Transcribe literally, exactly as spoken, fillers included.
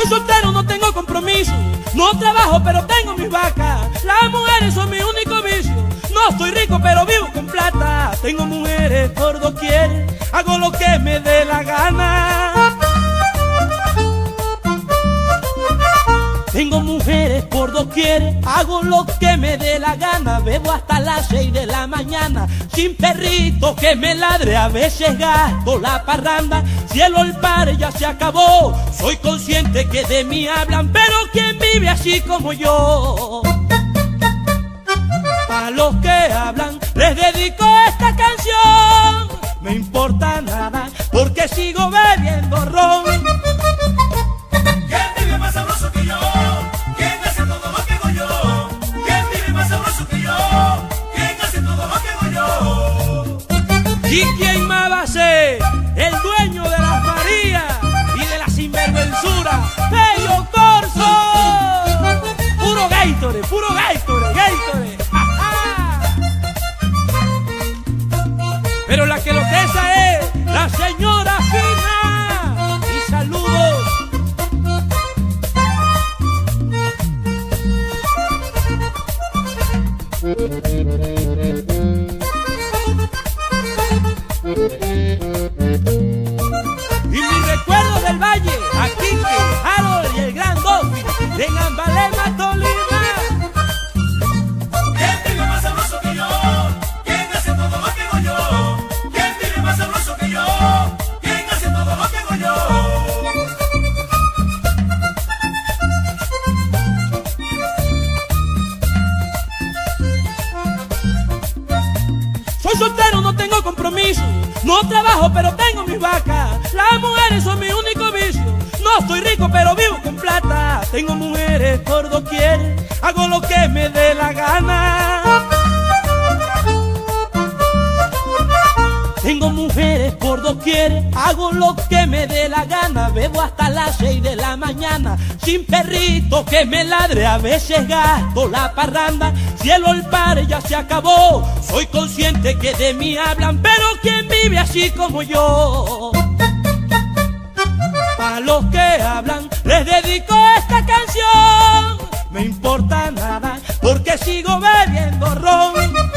soltero, no tengo compromiso, no trabajo pero tengo mis vacas. Las mujeres son mi único vicio. No estoy rico pero vivo con plata. Tengo mujeres por doquier, hago lo que me dé la gana. Tengo mujeres por doquier, hago lo que me dé la gana. Bebo hasta las seis de la mañana, sin perrito que me ladre. A veces gasto la parranda, cielo el par ya se acabó. Soy consciente que de mí hablan, pero ¿quién vive así como yo? A los que hablan les dedico esta canción. Me importa nada porque sigo bebiendo ron. ¿Quién vive más sabroso que yo? ¿Quién hace todo lo que hago yo? ¿Quién vive más sabroso que yo? ¿Quién hace todo lo que hago yo? ¿Y quién más va a ser el dueño de las Marías y de la sinvergüenzura? ¡Bello Corso! Puro Gatorade, puro Gatorade, Gatorade. ¡Ja, ja! Pero la que lo tesa es la señora Fina. Y saludos. Y mis recuerdos del valle, aquí que Harold y el gran Dolphin en Ambalema, Tolima. ¿Quién vive más sabroso que yo? ¿Quién hace todo lo que hago yo? ¿Quién vive más sabroso que yo? ¿Quién hace todo lo que hago yo? Soy soltero, no tengo compromiso, no trabajo pero tengo mis vacas. Las mujeres son mi único vicio. No estoy rico pero vivo con plata. Tengo mujeres por doquier, hago lo que me dé la gana. Tengo mujeres por doquier, hago lo que me dé la gana. Bebo hasta las seis de la mañana, sin perrito que me ladre. A veces gasto la parranda, cielo el par ya se acabó. Soy consciente que de mí hablan, pero ¿quién vive así como yo? A los que hablan les dedico esta canción. Me importa nada porque sigo bebiendo ron.